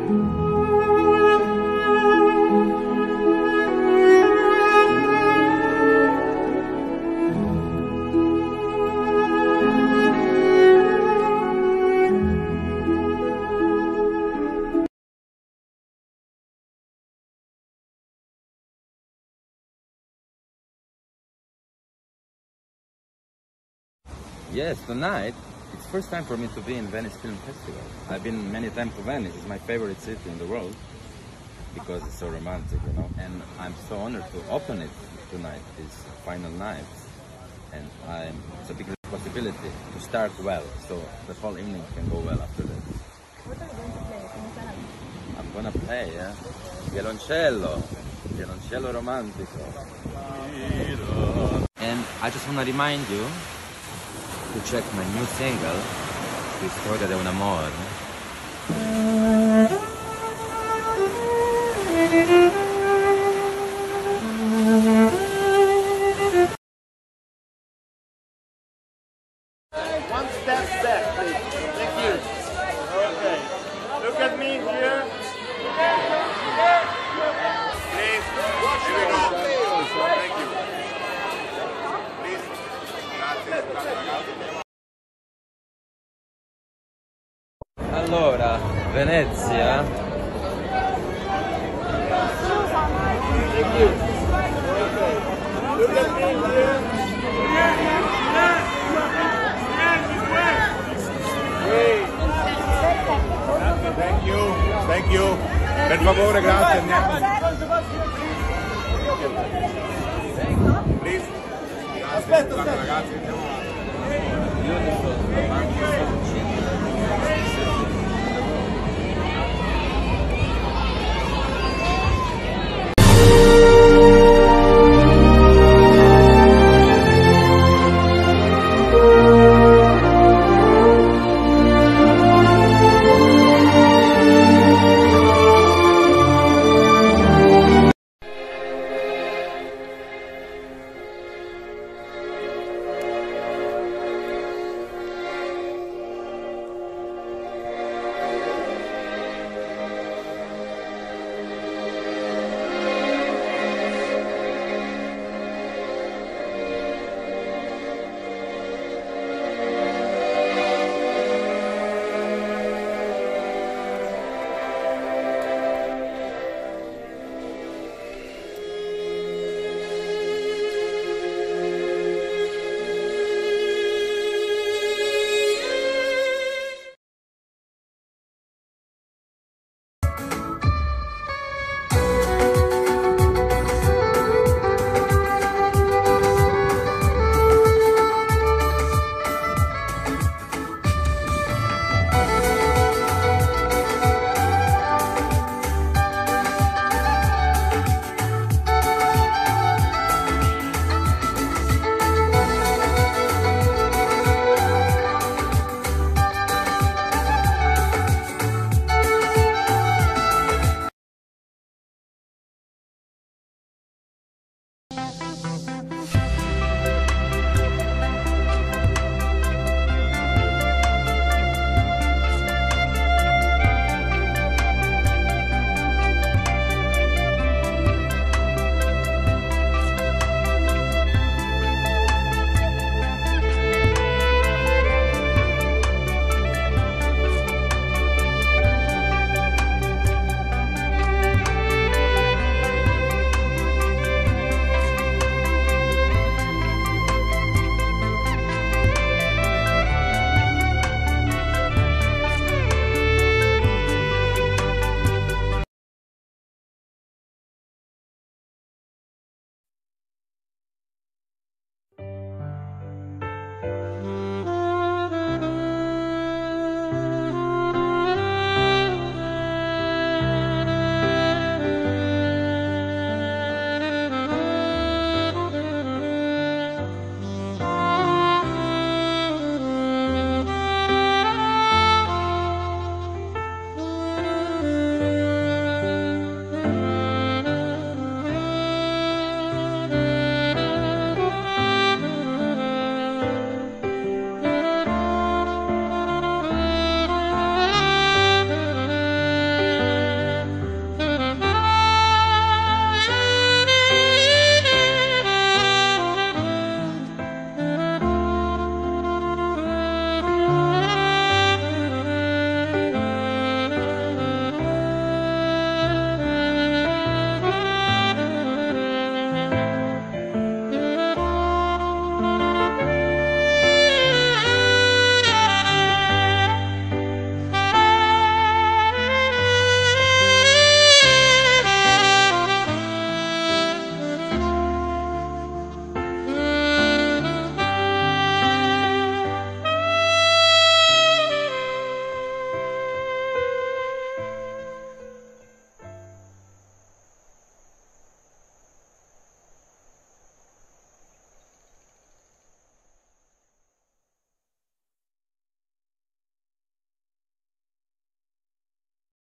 Yes, tonight, it's first time for me to be in Venice Film Festival. I've been many times to Venice. It's my favorite city in the world because it's so romantic, you know. And I'm so honored to open it tonight, this final night. And it's a big responsibility to start well, so the whole evening can go well after that. What are you going to play? I'm gonna play, violoncello romantico. And I just wanna remind you to check my new single, Historia de un Amor. One step back, please. Thank you. Okay. Look at me here. Please. Here we go. Thank you. Please. Allora, Venezia. Thank you. Okay. Look at me here. Great. Thank you. Thank you. Per favore, grazie. Andiamo. Please. Aspetta, ragazzi. Beautiful, romantic.